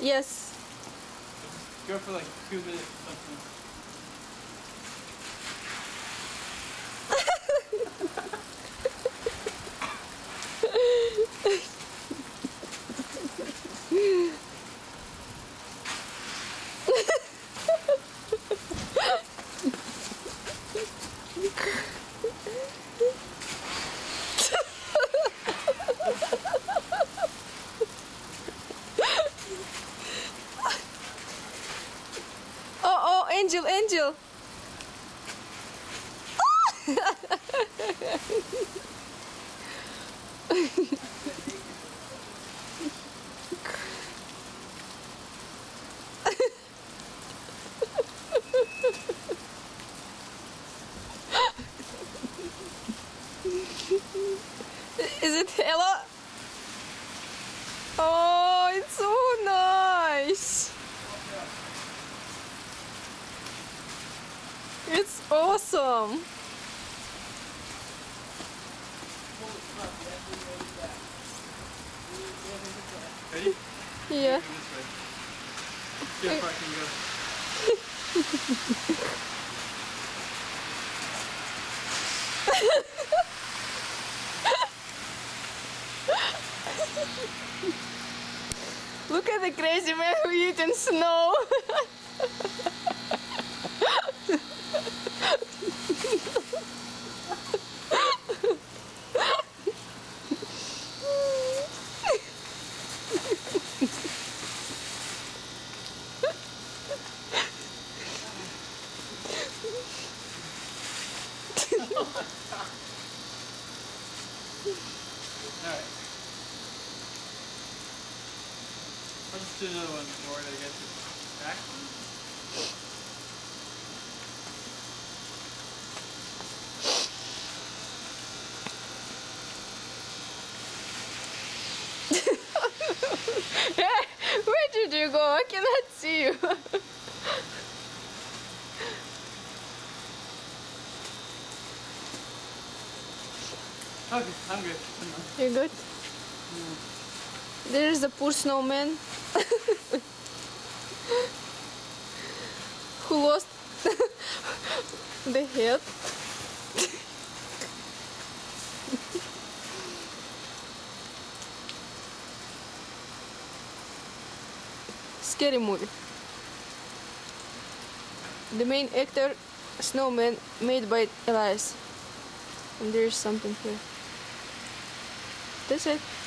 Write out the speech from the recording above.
Yes. Go for like 2 minutes or something. Oh, Angel, Angel. Is it Ella? Oh, it's so nice. It's awesome. Ready? Yeah. Go this way. See how far I can go. Look at the crazy man who eating snow. Alright. I'll just do another one before I get this back one. Where did you go? I cannot see you. Okay, I'm good. You good? There's a poor snowman who lost the head. Scary movie. The main actor, snowman, made by Elias. And there's something here. That's it.